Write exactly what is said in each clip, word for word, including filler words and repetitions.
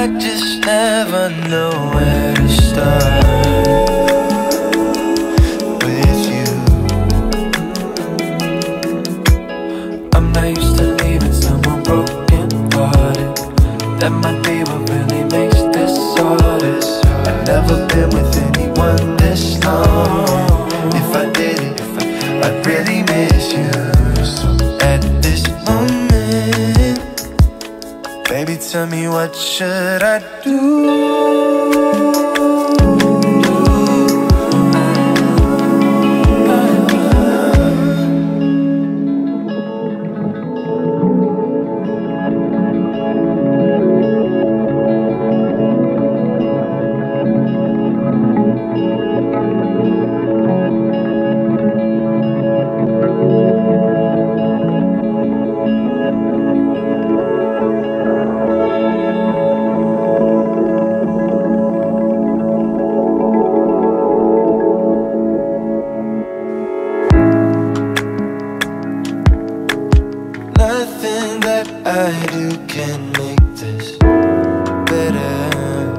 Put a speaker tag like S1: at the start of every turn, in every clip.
S1: just never know where to start with you. I'm not used to leaving someone broken hearted. That might be what really makes this hardest. I've never been with anyone this long. If I did it, I'd really miss you. So at this moment, baby, tell me, what should I do? Nothing that I do can make this better.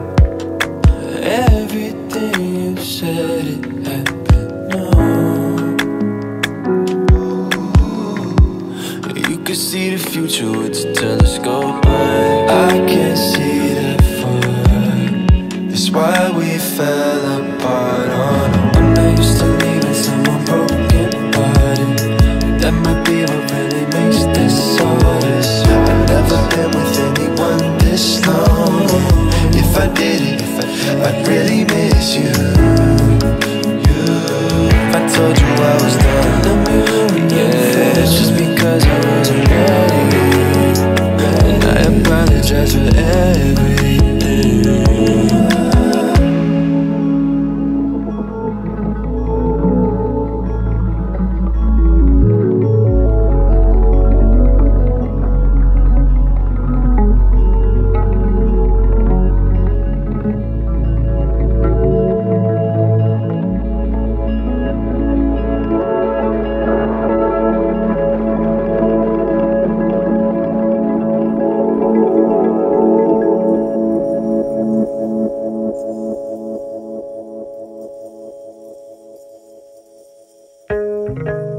S1: Everything you said, it happened, no. You could see the future with a telescope, but I can't see that far. That's why we fell apart. Oh no, I'm not used to leaving someone broken hearted. That might be what really makes this hardest. I've never been with anyone this long. If I did it, I'd really miss you. If I told you I was done, yeah, it's just because I wasn't ready. And I apologize for everything.
S2: Thank you.